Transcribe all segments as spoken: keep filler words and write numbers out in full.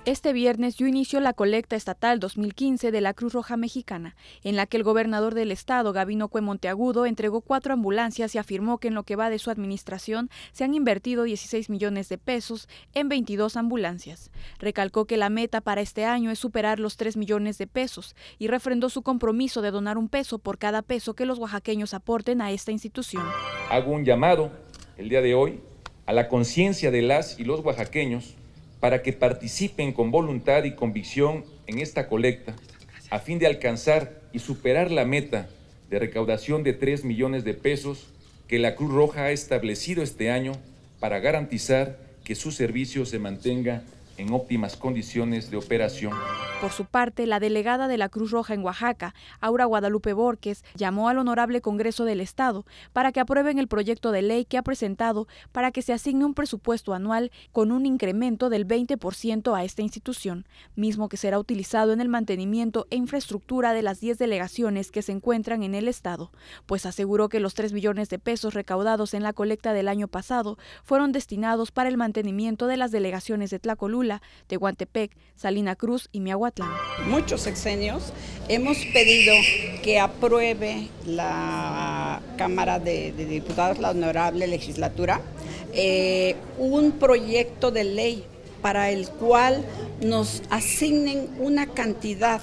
Este viernes dio inicio la colecta estatal dos mil quince de la Cruz Roja Mexicana, en la que el gobernador del estado, Gabino Cue Monteagudo, entregó cuatro ambulancias y afirmó que en lo que va de su administración se han invertido dieciséis millones de pesos en veintidós ambulancias. Recalcó que la meta para este año es superar los tres millones de pesos y refrendó su compromiso de donar un peso por cada peso que los oaxaqueños aporten a esta institución. Hago un llamado el día de hoy a la conciencia de las y los oaxaqueños para que participen con voluntad y convicción en esta colecta, a fin de alcanzar y superar la meta de recaudación de tres millones de pesos que la Cruz Roja ha establecido este año para garantizar que su servicio se mantenga en óptimas condiciones de operación. Por su parte, la delegada de la Cruz Roja en Oaxaca, Aura Guadalupe Borges, llamó al Honorable Congreso del Estado para que aprueben el proyecto de ley que ha presentado para que se asigne un presupuesto anual con un incremento del veinte por ciento a esta institución, mismo que será utilizado en el mantenimiento e infraestructura de las diez delegaciones que se encuentran en el Estado, pues aseguró que los tres millones de pesos recaudados en la colecta del año pasado fueron destinados para el mantenimiento de las delegaciones de Tlacolula, Tehuantepec, Salina Cruz y Miahuatlán. Muchos sexenios hemos pedido que apruebe la Cámara de, de Diputados, la honorable legislatura, eh, un proyecto de ley para el cual nos asignen una cantidad,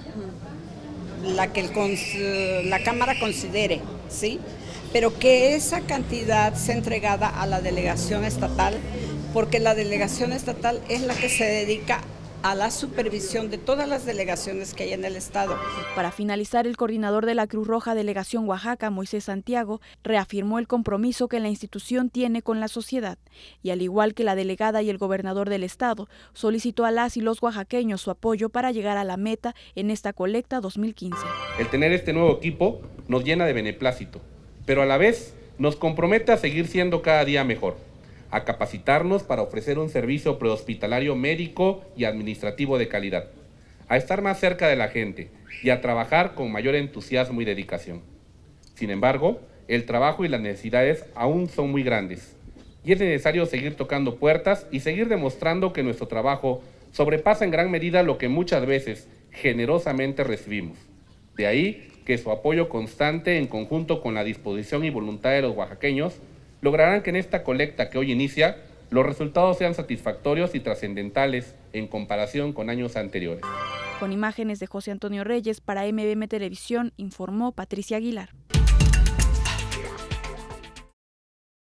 la que el, la Cámara considere, ¿sí? Pero que esa cantidad sea entregada a la delegación estatal, porque la delegación estatal es la que se dedica a la supervisión de todas las delegaciones que hay en el estado. Para finalizar, el coordinador de la Cruz Roja Delegación Oaxaca, Moisés Santiago, reafirmó el compromiso que la institución tiene con la sociedad y, al igual que la delegada y el gobernador del estado, solicitó a las y los oaxaqueños su apoyo para llegar a la meta en esta colecta dos mil quince. El tener este nuevo equipo nos llena de beneplácito, pero a la vez nos compromete a seguir siendo cada día mejor, a capacitarnos para ofrecer un servicio prehospitalario médico y administrativo de calidad, a estar más cerca de la gente y a trabajar con mayor entusiasmo y dedicación. Sin embargo, el trabajo y las necesidades aún son muy grandes y es necesario seguir tocando puertas y seguir demostrando que nuestro trabajo sobrepasa en gran medida lo que muchas veces generosamente recibimos. De ahí que su apoyo constante en conjunto con la disposición y voluntad de los oaxaqueños lograrán que en esta colecta que hoy inicia, los resultados sean satisfactorios y trascendentales en comparación con años anteriores. Con imágenes de José Antonio Reyes para M B M Televisión, informó Patricia Aguilar.